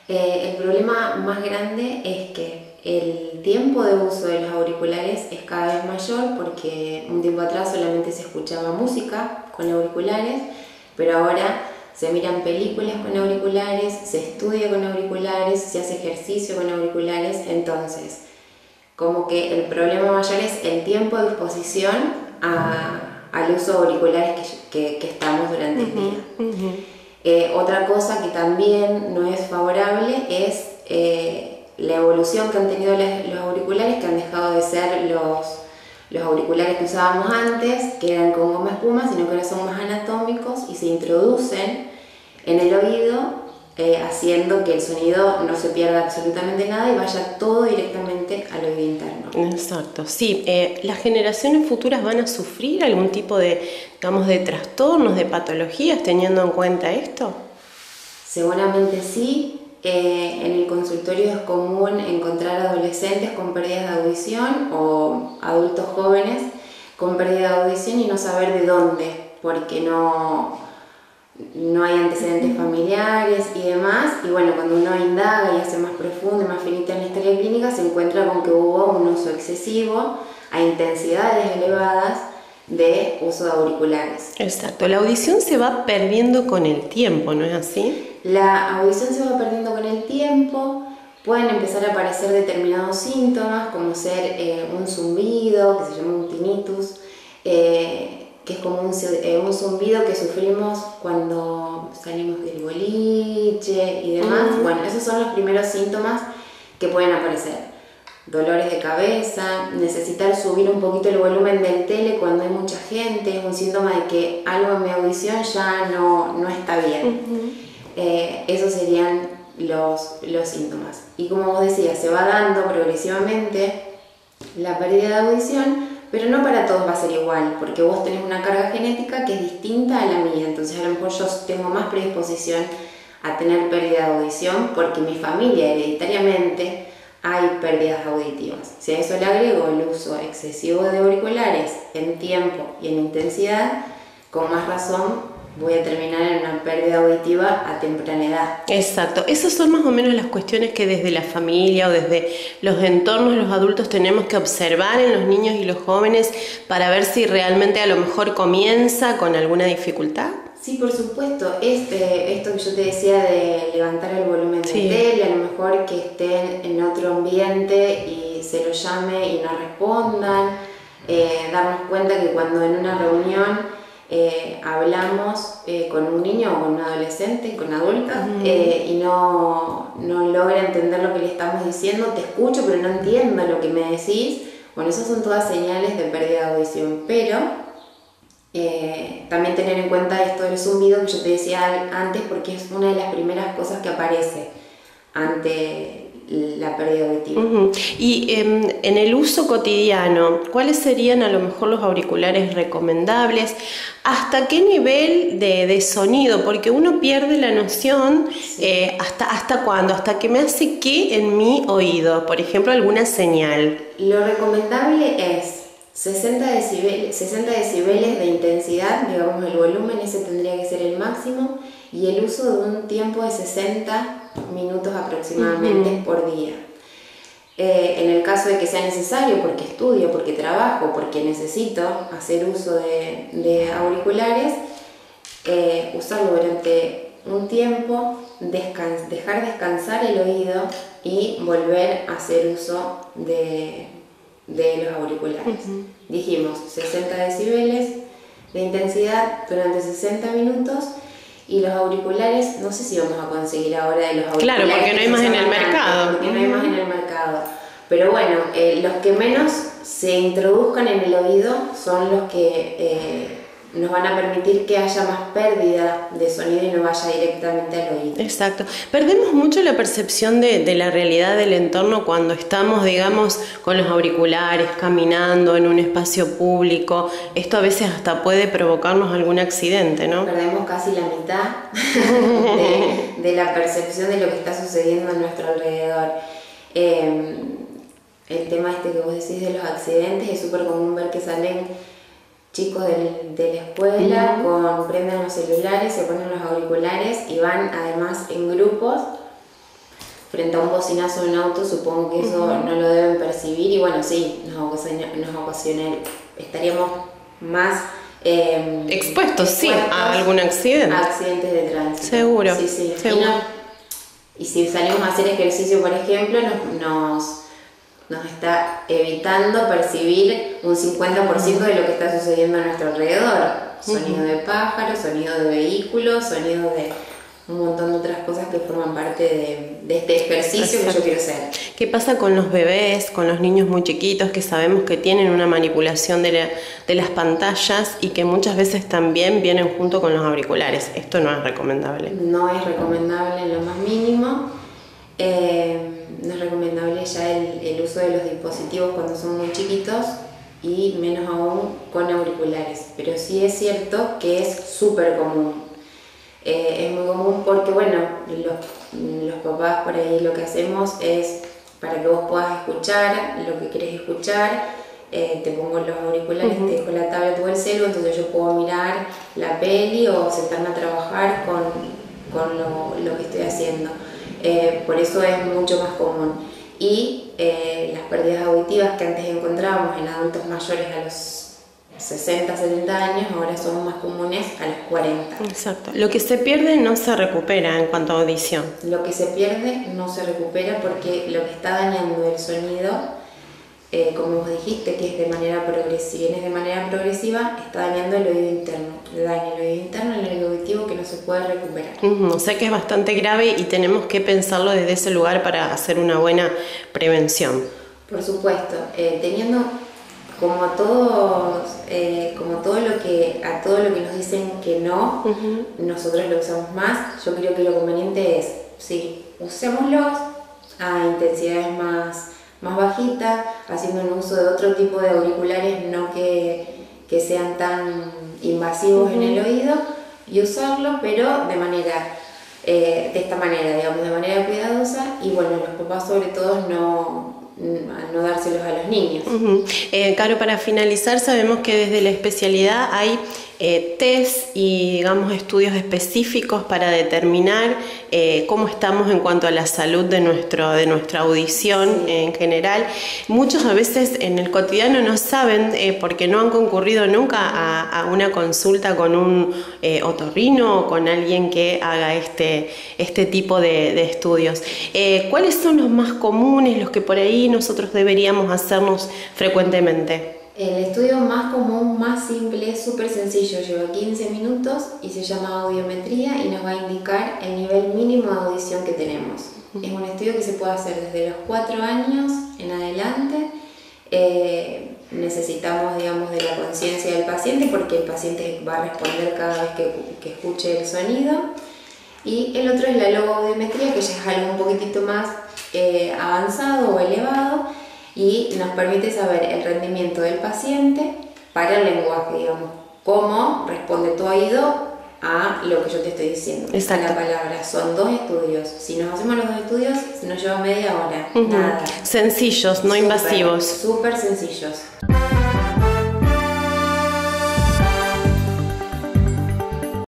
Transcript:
El problema más grande es que el tiempo de uso de los auriculares es cada vez mayor porque un tiempo atrás solamente se escuchaba música con auriculares, pero ahora se miran películas con auriculares, se estudia con auriculares, se hace ejercicio con auriculares, entonces como que el problema mayor es el tiempo de exposición al uso de auriculares que estamos durante el día. Otra cosa que también no es favorable es la evolución que han tenido los auriculares, que han dejado de ser los auriculares que usábamos antes, que eran con goma espuma, sino que ahora son más anatómicos y se introducen en el oído, haciendo que el sonido no se pierda absolutamente nada y vaya todo directamente al oído interno. Exacto, sí. ¿Las generaciones futuras van a sufrir algún tipo de, digamos, de trastornos, de patologías teniendo en cuenta esto? Seguramente sí. En el consultorio es común encontrar adolescentes con pérdidas de audición o adultos jóvenes con pérdida de audición y no saber de dónde, porque no hay antecedentes familiares y demás. Y bueno, cuando uno indaga y hace más profundo y más finita en la historia clínica, se encuentra con que hubo un uso excesivo a intensidades elevadas de uso de auriculares. Exacto, la audición se va perdiendo con el tiempo, ¿no es así? La audición se va perdiendo con el tiempo, pueden empezar a aparecer determinados síntomas como ser un zumbido, que se llama un tinnitus, que es como un zumbido que sufrimos cuando salimos del boliche y demás. Bueno, esos son los primeros síntomas que pueden aparecer. Dolores de cabeza, necesitar subir un poquito el volumen del tele cuando hay mucha gente, es un síntoma de que algo en mi audición ya no está bien. Esos serían los síntomas. Y como vos decías, se va dando progresivamente la pérdida de audición, pero no para todos va a ser igual, porque vos tenés una carga genética que es distinta a la mía, entonces a lo mejor yo tengo más predisposición a tener pérdida de audición porque mi familia hereditariamente hay pérdidas auditivas. Si a eso le agrego el uso excesivo de auriculares en tiempo y en intensidad, con más razón voy a terminar en una pérdida auditiva a temprana edad. Exacto, esas son más o menos las cuestiones que desde la familia o desde los entornos los adultos tenemos que observar en los niños y los jóvenes para ver si realmente a lo mejor comienza con alguna dificultad. Sí, por supuesto. Esto que yo te decía de levantar el volumen del tele, a lo mejor que estén en otro ambiente y se lo llame y no respondan, darnos cuenta que cuando en una reunión hablamos con un niño o con un adolescente, con adulta, y no logra entender lo que le estamos diciendo, te escucho pero no entiendo lo que me decís. Bueno, esas son todas señales de pérdida de audición, pero también tener en cuenta esto del zumbido que yo te decía antes, porque es una de las primeras cosas que aparece ante la pérdida auditiva. Y en el uso cotidiano, ¿cuáles serían a lo mejor los auriculares recomendables? ¿Hasta qué nivel de sonido? Porque uno pierde la noción, ¿hasta cuándo? ¿Hasta que me hace qué en mi oído? Por ejemplo, alguna señal. Lo recomendable es 60 decibeles de intensidad, digamos el volumen, ese tendría que ser el máximo, y el uso de un tiempo de 60 minutos aproximadamente por día. En el caso de que sea necesario, porque estudio, porque trabajo, porque necesito hacer uso de auriculares, usarlo durante un tiempo, dejar descansar el oído y volver a hacer uso de los auriculares. Dijimos 60 decibeles de intensidad durante 60 minutos. Y los auriculares, no sé si vamos a conseguir ahora de los auriculares. Claro, porque no hay más en el mercado. Porque no hay más en el mercado. Pero bueno, los que menos se introduzcan en el oído son los que nos van a permitir que haya más pérdida de sonido y no vaya directamente al oído. Exacto. Perdemos mucho la percepción de la realidad del entorno cuando estamos, digamos, con los auriculares, caminando en un espacio público. Esto a veces hasta puede provocarnos algún accidente, ¿no? Perdemos casi la mitad de la percepción de lo que está sucediendo a nuestro alrededor. El tema este que vos decís de los accidentes, es súper común ver que salen chicos de la escuela prenden los celulares, se ponen los auriculares y van además en grupos frente a un bocinazo de un auto, supongo que eso no lo deben percibir y bueno, sí, estaríamos más expuestos, sí, a algún accidente. A accidentes de tránsito. Seguro. Sí, sí. Seguro. Y si salimos a hacer ejercicio, por ejemplo, nos está evitando percibir un 50% de lo que está sucediendo a nuestro alrededor. Sonido de pájaros, sonido de vehículos, sonido de un montón de otras cosas que forman parte de este ejercicio que yo quiero hacer. ¿Qué pasa con los bebés, con los niños muy chiquitos que sabemos que tienen una manipulación de las pantallas y que muchas veces también vienen junto con los auriculares? Esto no es recomendable. No es recomendable en lo más mínimo. No es recomendable ya el uso de los dispositivos cuando son muy chiquitos y menos aún con auriculares. Pero sí es cierto que es súper común. Es muy común porque, bueno, los papás por ahí lo que hacemos es, para que vos puedas escuchar lo que querés escuchar, te pongo los auriculares, te dejo la tablet o el celu, entonces yo puedo mirar la peli o sentarme a trabajar con lo que estoy haciendo. Por eso es mucho más común. Y las pérdidas auditivas que antes encontrábamos en adultos mayores a los 60, 70 años, ahora son más comunes a los 40. Exacto. Lo que se pierde no se recupera en cuanto a audición. Lo que se pierde no se recupera porque lo que está dañando el sonido, como vos dijiste, que es de manera progresiva, si bien es de manera progresiva, está dañando el oído interno. Daña el oído interno, el oído auditivo, que no se puede recuperar. O sea que es bastante grave y tenemos que pensarlo desde ese lugar para hacer una buena prevención. Por supuesto, teniendo como a todo lo que nos dicen que no, nosotros lo usamos más. Yo creo que lo conveniente es, sí, usémoslos a intensidades más bajitas, haciendo un uso de otro tipo de auriculares, no que sean tan invasivos en el oído, y usarlo, pero de esta manera, digamos, de manera cuidadosa, y bueno, los papás sobre todo no dárselos a los niños. Caro, para finalizar, sabemos que desde la especialidad hay test y, digamos, estudios específicos para determinar cómo estamos en cuanto a la salud de nuestra audición en general. Muchos a veces en el cotidiano no saben porque no han concurrido nunca a una consulta con un otorrino o con alguien que haga este tipo de estudios. ¿Cuáles son los más comunes, los que por ahí nosotros deberíamos hacernos frecuentemente? El estudio más común, más simple, es súper sencillo, lleva 15 minutos y se llama audiometría y nos va a indicar el nivel mínimo de audición que tenemos. Es un estudio que se puede hacer desde los 4 años en adelante. Necesitamos, digamos, de la conciencia del paciente porque el paciente va a responder cada vez que escuche el sonido. Y el otro es la logoaudiometría, que ya es algo un poquitito más avanzado o elevado, y nos permite saber el rendimiento del paciente para el lenguaje, digamos, cómo responde tu oído a lo que yo te estoy diciendo. Exacto. La palabra. Son 2 estudios. Si nos hacemos los 2 estudios, nos lleva media hora. Nada. Sencillos, no invasivos. Súper sencillos.